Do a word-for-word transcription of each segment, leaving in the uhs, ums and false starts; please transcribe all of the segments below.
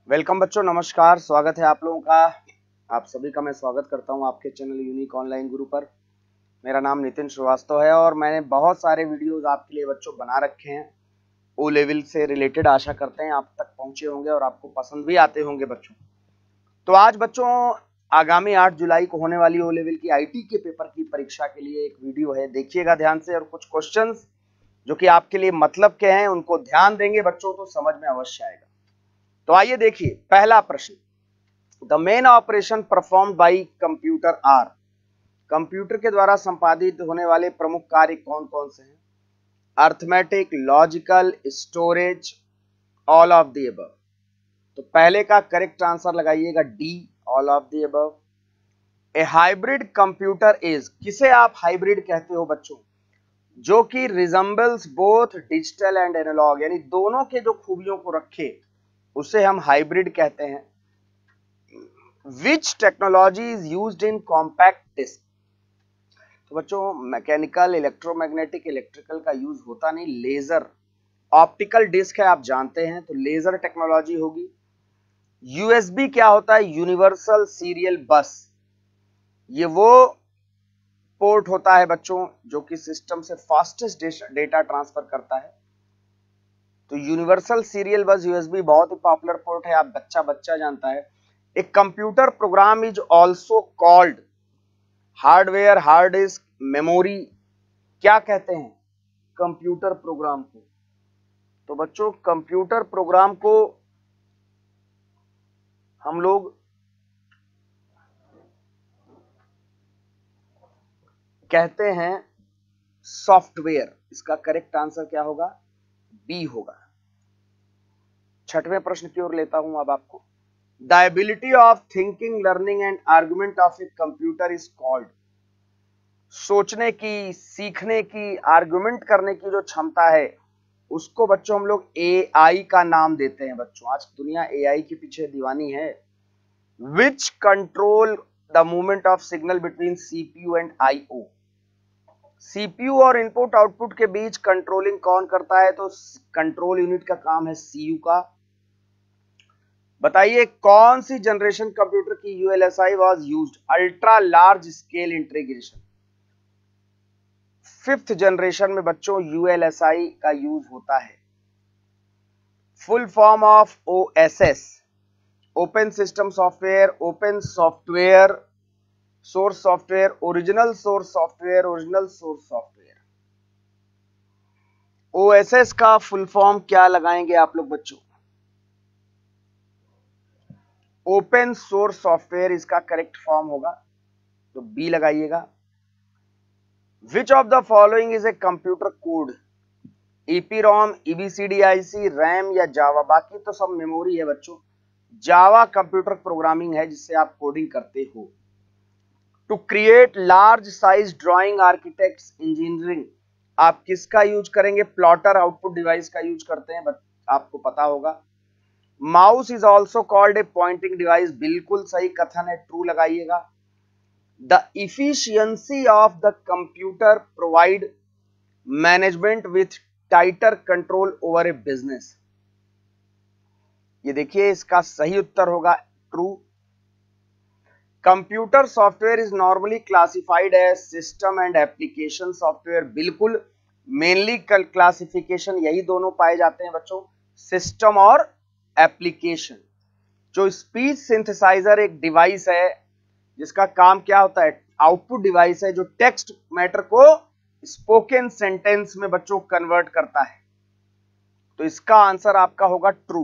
Welcome बच्चों, नमस्कार। स्वागत है आप लोगों का। आप सभी का मैं स्वागत करता हूं आपके चैनल यूनिक ऑनलाइन गुरु पर। मेरा नाम नितिन श्रीवास्तव है और मैंने बहुत सारे वीडियोस आपके लिए बच्चों बना रखे हैं ओ लेवल से रिलेटेड। आशा करते हैं आप तक पहुंचे होंगे और आपको पसंद भी आते होंगे बच्चों। तो आज बच्चों आगामी आठ जुलाई को होने वाली ओ लेवल की आईटी के पेपर की परीक्षा के लिए एक वीडियो है, देखिएगा ध्यान से। और कुछ क्वेश्चन जो कि आपके लिए मतलब के हैं उनको ध्यान देंगे बच्चों तो समझ में अवश्य आएगा। तो आइए देखिए, पहला प्रश्न, the main operation performed by computer are. Computer के द्वारा संपादित होने वाले प्रमुख कार्य कौन कौन से हैं? Arithmetic, logical, storage, all of the above. तो पहले का करेक्ट आंसर लगाइएगा D, all of the above. A hybrid computer is, किसे आप हाइब्रिड कहते हो बच्चों? जो कि resembles both digital and analog, यानी दोनों के जो खूबियों को रखे उसे हम हाइब्रिड कहते हैं। Which technology is used in compact disc? तो बच्चों मैकेनिकल, इलेक्ट्रोमैग्नेटिक, इलेक्ट्रिकल का यूज होता नहीं, लेजर ऑप्टिकल डिस्क है, आप जानते हैं, तो लेजर टेक्नोलॉजी होगी। यूएसबी क्या होता है? यूनिवर्सल सीरियल बस। ये वो पोर्ट होता है बच्चों जो कि सिस्टम से फास्टेस्ट डेटा ट्रांसफर करता है। तो यूनिवर्सल सीरियल बस यूएसबी बहुत ही पॉपुलर पोर्ट है, आप बच्चा बच्चा जानता है। एक computer program is also called hardware, hard disk, memory. क्या कहते हैं कंप्यूटर प्रोग्राम को? तो बच्चों कंप्यूटर प्रोग्राम को हम लोग कहते हैं सॉफ्टवेयर। इसका करेक्ट आंसर क्या होगा? बी होगा। छठवें प्रश्न की ओर लेता हूं अब आपको। The ability of thinking, learning and argument of a computer is called. सोचने की, सीखने की, आर्गुमेंट करने की जो क्षमता है उसको बच्चों हम लोग एआई का नाम देते हैं। बच्चों आज दुनिया एआई के पीछे दीवानी है। Which control the movement of signal between CPU and IO. CPU और इनपुट आउटपुट के बीच कंट्रोलिंग कौन करता है? तो कंट्रोल यूनिट का काम है सीयू का। बताइए कौन सी जनरेशन कंप्यूटर की ULSI was used? Ultra large scale integration. Fifth generation में बच्चों यूएलएसआई का यूज होता है। Full form of OSS, open system software, open software source software, original source software, original source software. OSS का full form क्या लगाएंगे आप लोग बच्चों? ओपन सोर्स सॉफ्टवेयर इसका करेक्ट फॉर्म होगा, तो बी लगाइएगा। Which of the following is a computer code? EPROM, ईबीसीडीआईसी, RAM या जावा? बाकी तो सब मेमोरी है बच्चों। जावा कंप्यूटर प्रोग्रामिंग है जिससे आप कोडिंग करते हो। To create large size drawing architects engineering, आप किसका यूज करेंगे? प्लॉटर आउटपुट डिवाइस का यूज करते हैं, आपको पता होगा। Mouse is also called a pointing device, बिल्कुल सही कथन है, ट्रू लगाइएगा। The efficiency of the computer provide management with tighter control over a business. ये देखिए इसका सही उत्तर होगा true. Computer software is normally classified as system and application software, बिल्कुल मेनली क्लासिफिकेशन यही दोनों पाए जाते हैं बच्चों, सिस्टम और एप्लीकेशन। जो स्पीच सिंथेसाइजर एक डिवाइस है जिसका काम क्या होता है? आउटपुट डिवाइस है जो टेक्स्ट मैटर को स्पोकन सेंटेंस में बच्चों कन्वर्ट करता है, तो इसका आंसर आपका होगा ट्रू।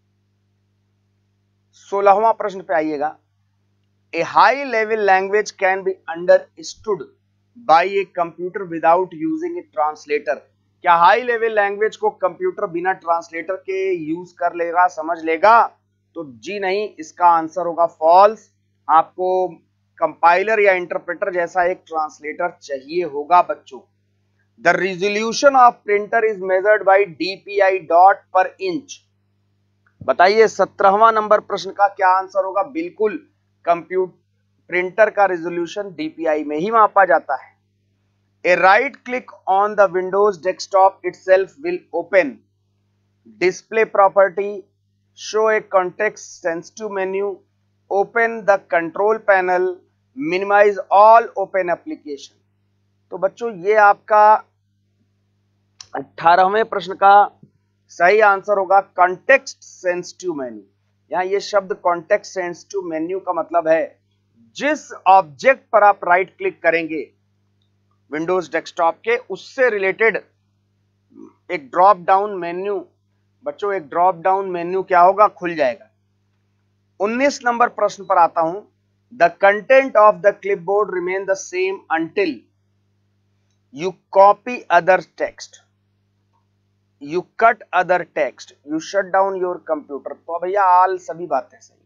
सोलहवां प्रश्न पे आइएगा। A high level language can be understood by a computer without using a translator. क्या हाई लेवल लैंग्वेज को कंप्यूटर बिना ट्रांसलेटर के यूज कर लेगा, समझ लेगा? तो जी नहीं, इसका आंसर होगा फॉल्स। आपको कंपाइलर या इंटरप्रेटर जैसा एक ट्रांसलेटर चाहिए होगा बच्चों। The resolution of printer is measured by DPI dot per inch. बताइए सत्रहवां नंबर प्रश्न का क्या आंसर होगा? बिल्कुल, कंप्यूटर प्रिंटर का रिजोल्यूशन डीपीआई में ही मापा जाता है। A right click on the Windows desktop itself will open display property, show a context sensitive menu, open the control panel, minimize all open application. तो बच्चों ये आपका अठारहवें प्रश्न का सही आंसर होगा कॉन्टेक्स्ट सेंसिटिव मेन्यू। यहां ये शब्द कॉन्टेक्स्ट सेंसिटिव मेन्यू का मतलब है जिस ऑब्जेक्ट पर आप राइट क्लिक करेंगे विंडोज डेस्कटॉप के, उससे रिलेटेड एक ड्रॉप डाउन मेन्यू, बच्चों एक ड्रॉप डाउन मेन्यू क्या होगा, खुल जाएगा। उन्नीस नंबर प्रश्न पर आता हूं। The content of the clipboard remain the same until you copy other text, you cut other text, you shut down your computer. तो भैया आल सभी बातें सही।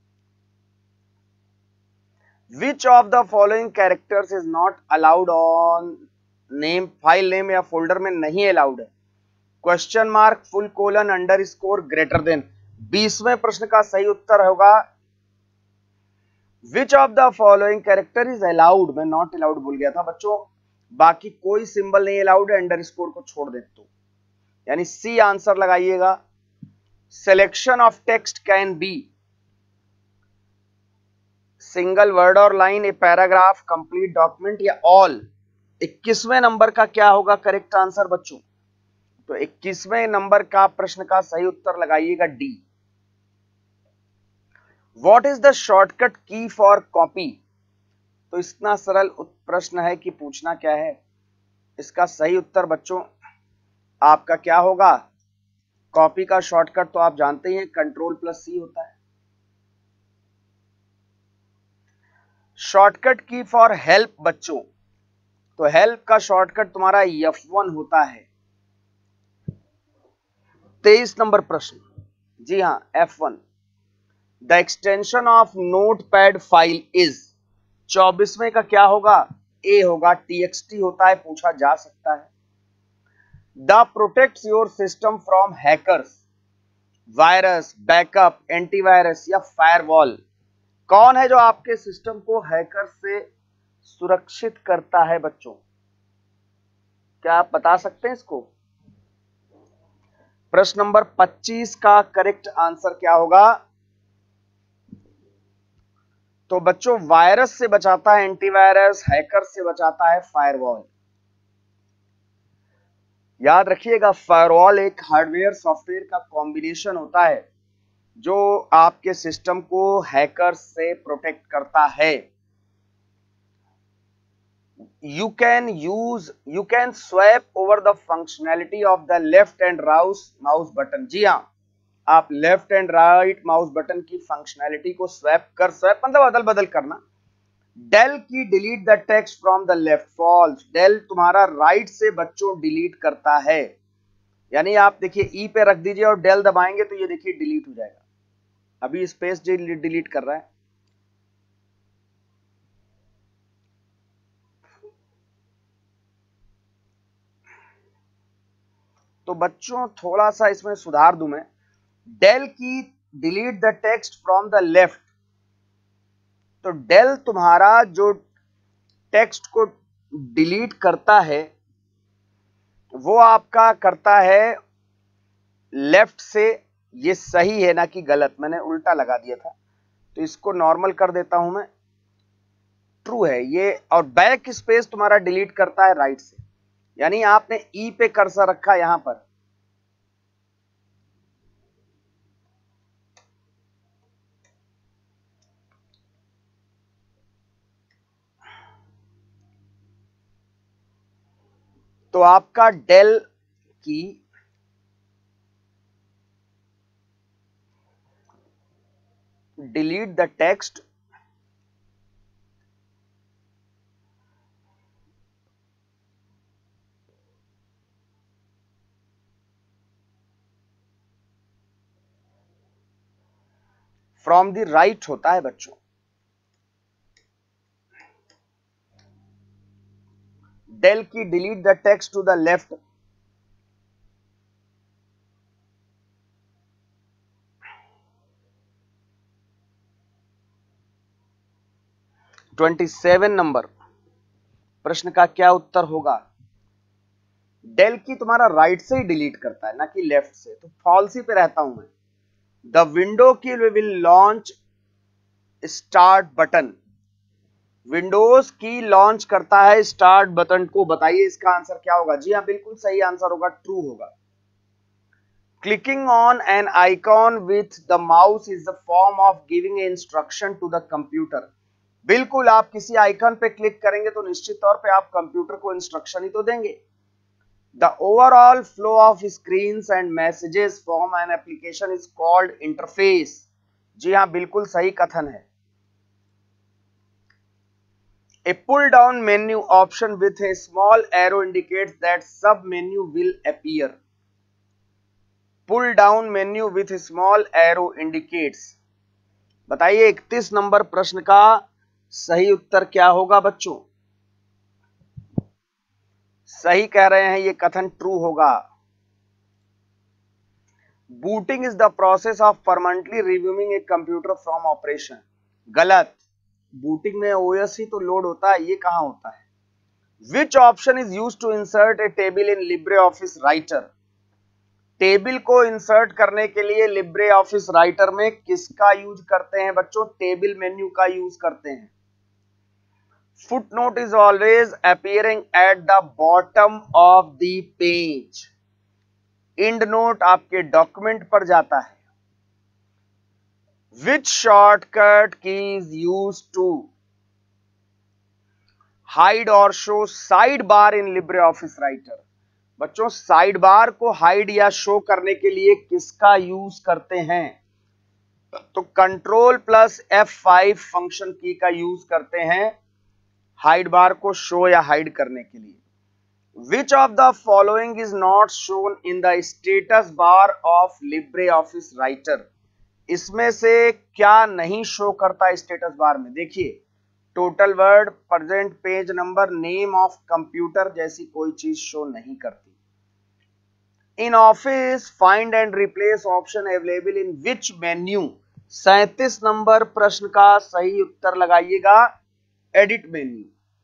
Which of the following characters is not allowed on name, file name या folder में नहीं allowed है। Question mark, full colon, underscore, greater than. बीसवें प्रश्न का सही उत्तर होगा which of the following character is allowed. मैं नॉट अलाउड भूल गया था बच्चों, बाकी कोई सिंबल नहीं अलाउड है, अंडर स्कोर को छोड़ दे तो, यानी सी आंसर लगाइएगा। Selection of text can be single word और line, a paragraph, complete document या ऑल। इक्कीसवें नंबर का क्या होगा करेक्ट आंसर बच्चों, तो इक्कीसवें नंबर का प्रश्न का सही उत्तर लगाइएगा D. What is the shortcut key for copy. तो इतना सरल प्रश्न है कि पूछना क्या है। इसका सही उत्तर बच्चों आपका क्या होगा, कॉपी का शॉर्टकट तो आप जानते ही हैं कंट्रोल प्लस सी होता है। शॉर्टकट की फॉर हेल्प बच्चों, तो हेल्प का शॉर्टकट तुम्हारा एफ वन होता है। तेईस नंबर प्रश्न, जी हां F one. The extension of Notepad file is. चौबीसवें का क्या होगा, ए होगा, टीएक्सटी होता है, पूछा जा सकता है। The protects your system from hackers, virus, backup, antivirus या फायरवॉल। कौन है जो आपके सिस्टम को हैकर से सुरक्षित करता है बच्चों, क्या आप बता सकते हैं इसको। प्रश्न नंबर पच्चीस का करेक्ट आंसर क्या होगा, तो बच्चों वायरस से बचाता है एंटीवायरस, हैकर से बचाता है फायरवॉल। याद रखिएगा फायरवॉल एक हार्डवेयर सॉफ्टवेयर का कॉम्बिनेशन होता है जो आपके सिस्टम को हैकर से प्रोटेक्ट करता है। You can use you can swap over the functionality of the left and right mouse button. जी हाँ, आप left and right mouse button की फंक्शनैलिटी को स्वैप कर, स्वैप मतलब अदल बदल करना। Del key delete the text from the left, false. Del तुम्हारा राइट से बच्चों डिलीट करता है, यानी आप देखिए ई पे रख दीजिए और डेल दबाएंगे तो ये देखिए डिलीट हो जाएगा। अभी स्पेस डिलीट कर रहा है। तो बच्चों थोड़ा सा इसमें सुधार दूं मैं। Del key delete the text from the left, तो डेल तुम्हारा जो टेक्स्ट को डिलीट करता है वो आपका करता है लेफ्ट से। ये सही है ना कि गलत, मैंने उल्टा लगा दिया था तो इसको नॉर्मल कर देता हूं मैं, ट्रू है ये। और बैक स्पेस तुम्हारा डिलीट करता है राइट से, यानी आपने ई पे कर्सर रखा यहां पर। तो आपका Del key delete the text from the right होता है बच्चों। Del key delete the text to the left, सत्ताईस नंबर प्रश्न का क्या उत्तर होगा। डेल की तुम्हारा राइट से ही डिलीट करता है ना कि लेफ्ट से, तो फॉल्स ही पे रहता हूं मैं। The window key will launch start button, Windows key launch करता है स्टार्ट बटन को। बताइए इसका आंसर क्या होगा? जी हाँ, बिल्कुल सही आंसर होगा, ट्रू होगा। Clicking on an icon with the mouse is the form of giving a instruction to the computer. बिल्कुल, आप किसी आइकन पे क्लिक करेंगे तो निश्चित तौर पे आप कंप्यूटर को इंस्ट्रक्शन ही तो देंगे। The overall flow of screens and messages from an application is called interface. जी हाँ, बिल्कुल सही कथन है। A pull down menu option with a small arrow indicates that sub menu will appear. Pull down menu with a small arrow indicates. बताइए इकतीस number प्रश्न का सही उत्तर क्या होगा बच्चों? सही कह रहे हैं, ये कथन ट्रू होगा। Booting is the process of permanently removing a computer from operation. गलत, बूटिंग में ओएस ही तो लोड होता है, ये कहां होता है? Which option is used to insert a table in LibreOffice Writer? Table को इंसर्ट करने के लिए लिब्रे ऑफिस राइटर में किसका यूज करते हैं बच्चों? टेबल मेन्यू का यूज करते हैं। Footnote is always appearing at the bottom of the page. End note आपके डॉक्यूमेंट पर जाता है। Which shortcut key is use to hide or show side bar in Libre Office Writer? बच्चों, side bar को hide या show करने के लिए किसका यूज करते हैं? तो control plus F five function key का यूज करते हैं हाइड बार को शो या हाइड करने के लिए। Which of the following is not shown in the status bar of Libre Office Writer? इसमें से क्या नहीं शो करता स्टेटस बार में? देखिए, total word, present page number, name of computer जैसी कोई चीज शो नहीं करती। In office find and replace option available in which menu? सैंतीस नंबर प्रश्न का सही उत्तर लगाइएगा, edit menu.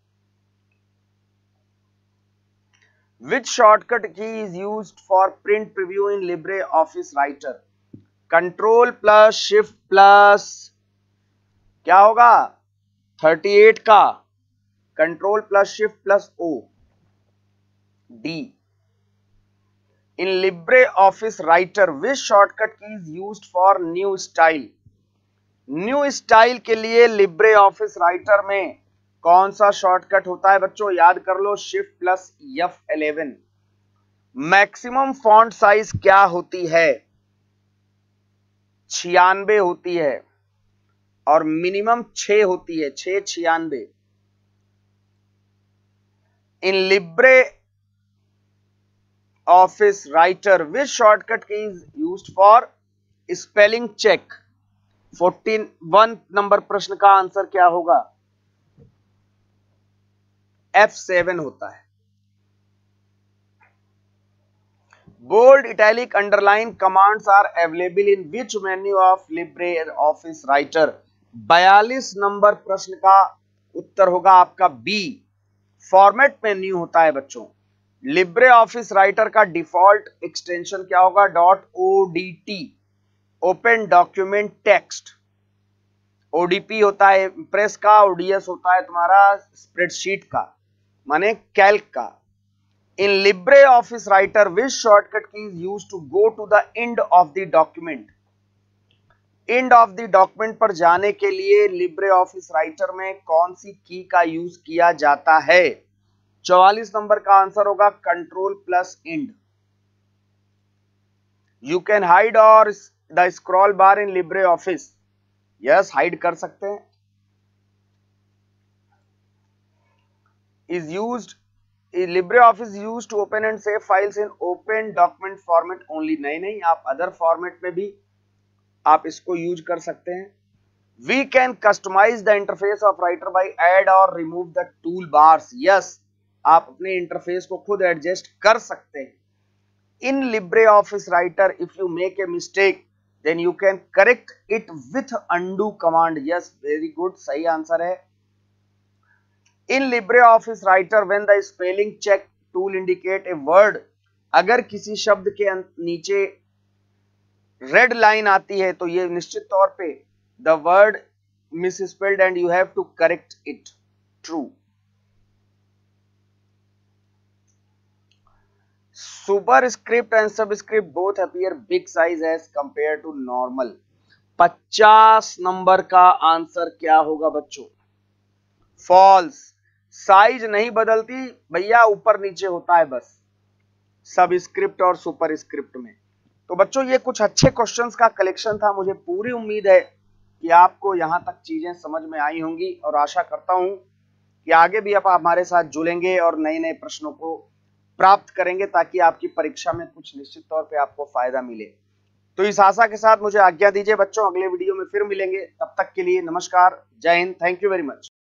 Which shortcut key is used for print preview in Libre Office Writer? Control plus shift plus क्या होगा? अड़तीस का control plus shift plus O. D. In Libre Office Writer which shortcut key is used for new style? New style के लिए Libre Office writer में कौन सा shortcut होता है बच्चों? याद कर लो, shift plus F eleven. Maximum font size क्या होती है? छियानवे होती है और मिनिमम छह होती है, छह छियानवे। In Libre Office Writer which shortcut key is used for spelling check? Fourteen one number प्रश्न का आंसर क्या होगा? एफ सेवन होता है। Bold, italic, underline commands are available in which menu of Libre Office Writer? बयालीस number प्रश्न का उत्तर होगा आपका बी, फॉर्मेट मेन्यू होता है बच्चों। लिब्रे ऑफिस राइटर का डिफॉल्ट एक्सटेंशन क्या होगा? Dot ODT, open document text. ODP होता है इम्प्रेस का, ओडीएस होता है तुम्हारा स्प्रेडशीट का, माने कैल्क का। In Libre Office Writer which shortcut key is used to go to the end of the document? End of the document पर जाने के लिए लिब्रे ऑफिस राइटर में कौन सी की का यूज किया जाता है? चौवालीस नंबर का आंसर होगा control plus end. You can hide or the scroll bar in Libre Office? Yes, hide कर सकते हैं। Is used Libre Office used to open and save files in open document format only? नहीं नहीं, आप other format में भी आप इसको यूज कर सकते हैं। We can customize the interface of Writer by add or remove the tool bars? Yes, आप अपने इंटरफेस को खुद एडजस्ट कर सकते हैं। In Libre Office Writer if you make a mistake then you can correct it with undo command? Yes, very good, सही answer है। In Libre Office Writer when the spelling check tool indicate a word, अगर किसी शब्द के नीचे red line आती है तो ये निश्चित तौर पे the word misspelled and you have to correct it. True. Superscript and subscript both appear big size as compare to normal. पचास नंबर का आंसर क्या होगा बच्चों? फॉल्स। साइज नहीं बदलती भैया, ऊपर नीचे होता है बस सबस्क्रिप्ट और सुपरस्क्रिप्ट में। तो बच्चों ये कुछ अच्छे क्वेश्चंस का कलेक्शन था। मुझे पूरी उम्मीद है कि आपको यहां तक चीजें समझ में आई होंगी और आशा करता हूं कि आगे भी आप हमारे साथ जुड़ेंगे और नए नए प्रश्नों को प्राप्त करेंगे ताकि आपकी परीक्षा में कुछ निश्चित तौर पे आपको फायदा मिले। तो इस आशा के साथ मुझे आज्ञा दीजिए बच्चों, अगले वीडियो में फिर मिलेंगे। तब तक के लिए नमस्कार, जय Hind, thank you very much.